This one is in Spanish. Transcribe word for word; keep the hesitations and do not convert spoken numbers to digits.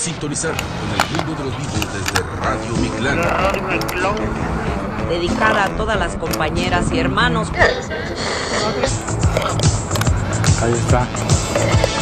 sintonizar con el mundo de los vivos desde Radio Mictlán. Dedicada a todas las compañeras y hermanos. Ahí está.